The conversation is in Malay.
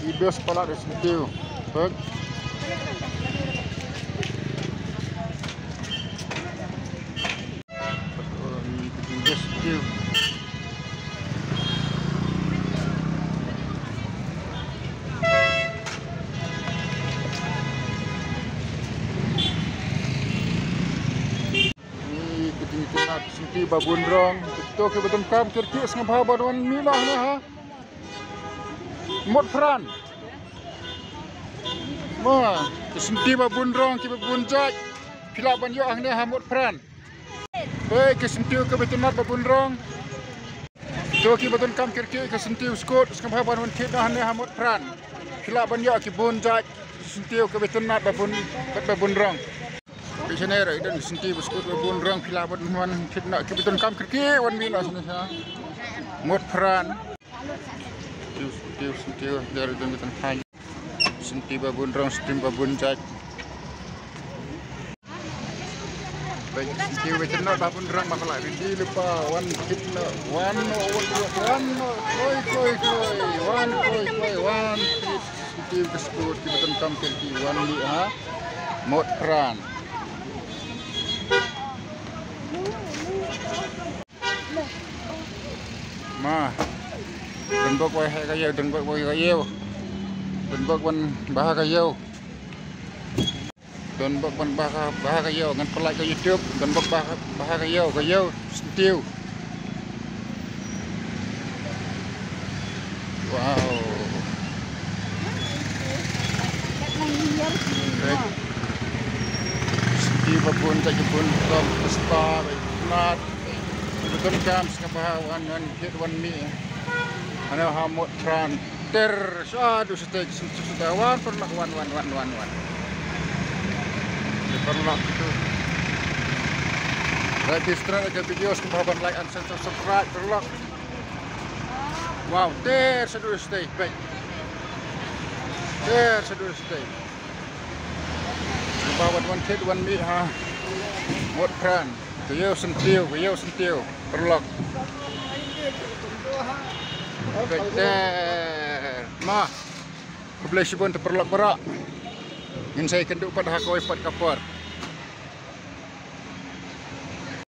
Ibis pala di sentiu. Baik. Ibis sentiu. Ini ketinggian sentiu babundrong. Betul ke betul kam kirkis ngabah badan milah ni ha. Motphran. Ma, kesentiu babundrong ke babunjak. Pilak ban yo ang ni ha Motphran. Hei, kesentiu ke betul babundrong. Betul ke betul kam kirkis kesentiu skot ngabah badan kita ni ha Motphran. Pilak ban yo ke bunjak. Kesentiu ke betul babundrong. Di sini ada dan sentiu skot babundrong pilak ban kita ke betul kam kirkis wan milah sini ha. Motphran. Sentiu dari demikian hanya sentiu babundrong sentiu babunjak. Baik sentiu betul babundrong masalah ini lupa wan kita wan koi wan sentiu kesebut di betul kampung di wan li ha Motphran. Ma đừng có quay cái dâu, đừng có quay cái dâu, đừng có quanh ba cái dâu, đừng có quanh ba cái dâu, ngăn lại cái YouTube, đừng có ba cái dâu tiêu, wow, tiêu babun tak jepun tom pesta, nat, betul kam sekarang wan hit wan mi. Ano ha Motphran ter aduh setek wan perlak wan perlak itu register ke video kebahaban like and subscribe perlak wow ter sedur stay baik ter sedur stay kebahaban wan kid wan mi ha Motphran kaya sentiu perlak Betul. Ma, boleh sibun terperlak berak. Ingin saya kenduk pada hakoi 4 kapar.